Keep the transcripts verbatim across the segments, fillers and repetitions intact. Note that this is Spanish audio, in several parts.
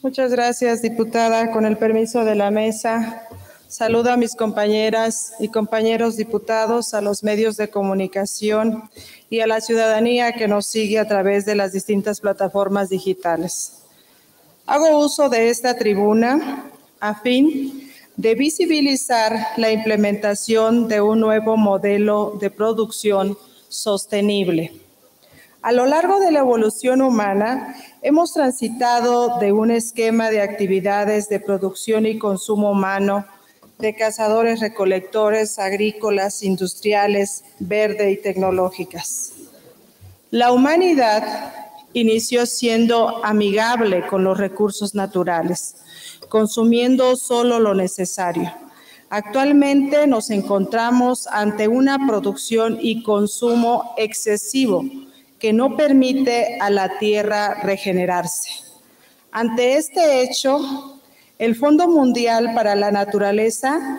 Muchas gracias, diputada. Con el permiso de la mesa, saludo a mis compañeras y compañeros diputados, a los medios de comunicación y a la ciudadanía que nos sigue a través de las distintas plataformas digitales. Hago uso de esta tribuna a fin de visibilizar la implementación de un nuevo modelo de producción sostenible. A lo largo de la evolución humana, hemos transitado de un esquema de actividades de producción y consumo humano, de cazadores-recolectores, agrícolas, industriales, verde y tecnológicas. La humanidad inició siendo amigable con los recursos naturales, consumiendo solo lo necesario. Actualmente nos encontramos ante una producción y consumo excesivo, que no permite a la tierra regenerarse. Ante este hecho, el Fondo Mundial para la Naturaleza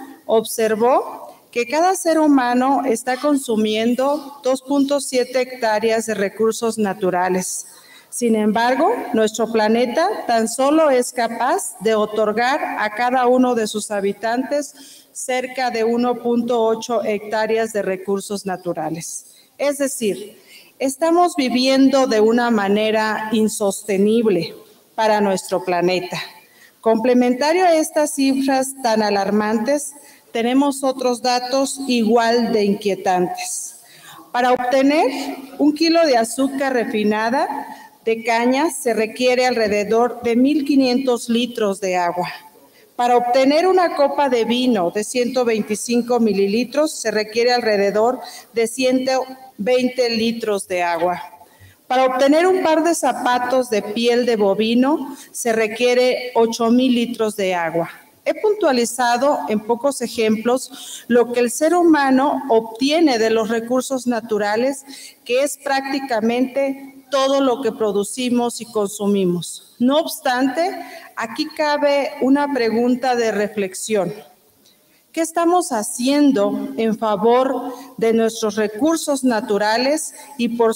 observó que cada ser humano está consumiendo dos punto siete hectáreas de recursos naturales. Sin embargo, nuestro planeta tan solo es capaz de otorgar a cada uno de sus habitantes cerca de uno punto ocho hectáreas de recursos naturales. Es decir, estamos viviendo de una manera insostenible para nuestro planeta. Complementario a estas cifras tan alarmantes, tenemos otros datos igual de inquietantes. Para obtener un kilo de azúcar refinada de caña se requiere alrededor de mil quinientos litros de agua. Para obtener una copa de vino de ciento veinticinco mililitros se requiere alrededor de ciento veinte litros de agua. Para obtener un par de zapatos de piel de bovino se requiere ocho mil litros de agua. He puntualizado en pocos ejemplos lo que el ser humano obtiene de los recursos naturales, que es prácticamente todo lo que producimos y consumimos. No obstante, aquí cabe una pregunta de reflexión. ¿Qué estamos haciendo en favor de nuestros recursos naturales y por,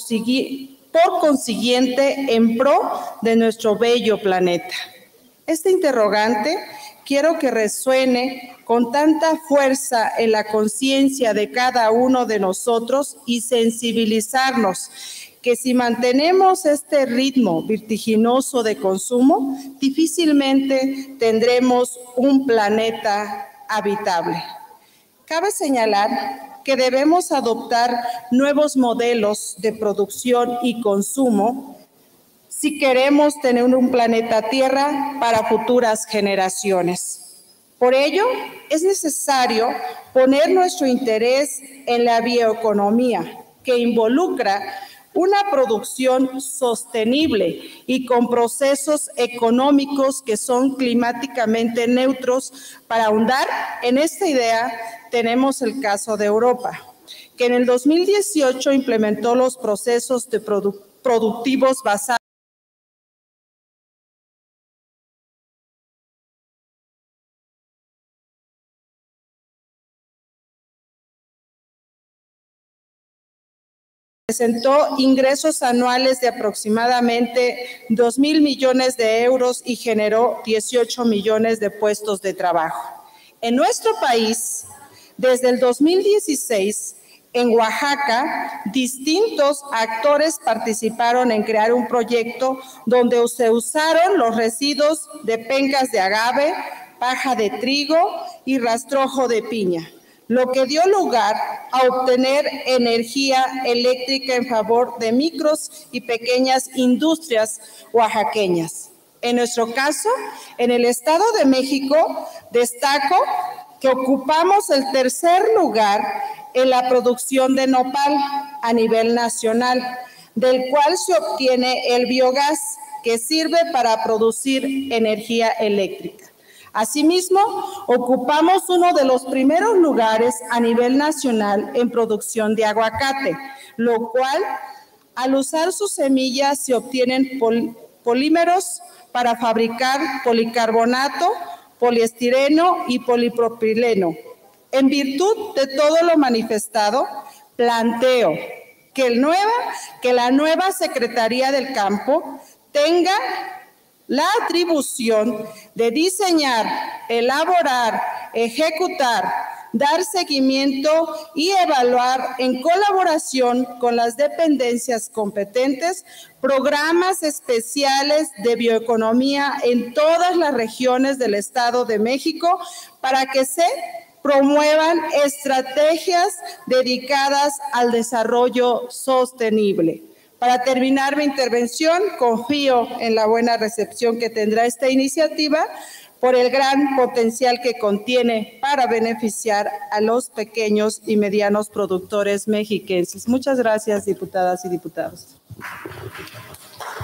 por consiguiente en pro de nuestro bello planeta? Este interrogante quiero que resuene con tanta fuerza en la conciencia de cada uno de nosotros y sensibilizarnos que si mantenemos este ritmo vertiginoso de consumo, difícilmente tendremos un planeta habitable. Cabe señalar que debemos adoptar nuevos modelos de producción y consumo si queremos tener un planeta Tierra para futuras generaciones. Por ello, es necesario poner nuestro interés en la bioeconomía, que involucra una producción sostenible y con procesos económicos que son climáticamente neutros. Para ahondar en esta idea, tenemos el caso de Europa, que en el dos mil dieciocho implementó los procesos de produ- productivos basados presentó ingresos anuales de aproximadamente dos mil millones de euros y generó dieciocho millones de puestos de trabajo. En nuestro país, desde el dos mil dieciséis, en Oaxaca, distintos actores participaron en crear un proyecto donde se usaron los residuos de pencas de agave, paja de trigo y rastrojo de piña, lo que dio lugar a obtener energía eléctrica en favor de micros y pequeñas industrias oaxaqueñas. En nuestro caso, en el Estado de México, destaco que ocupamos el tercer lugar en la producción de nopal a nivel nacional, del cual se obtiene el biogás, que sirve para producir energía eléctrica. Asimismo, ocupamos uno de los primeros lugares a nivel nacional en producción de aguacate, lo cual, al usar sus semillas, se obtienen pol polímeros para fabricar policarbonato, poliestireno y polipropileno. En virtud de todo lo manifestado, planteo que, el nueva, que la nueva Secretaría del Campo tenga la atribución de diseñar, elaborar, ejecutar, dar seguimiento y evaluar en colaboración con las dependencias competentes programas especiales de bioeconomía en todas las regiones del Estado de México para que se promuevan estrategias dedicadas al desarrollo sostenible. Para terminar mi intervención, confío en la buena recepción que tendrá esta iniciativa por el gran potencial que contiene para beneficiar a los pequeños y medianos productores mexiquenses. Muchas gracias, diputadas y diputados.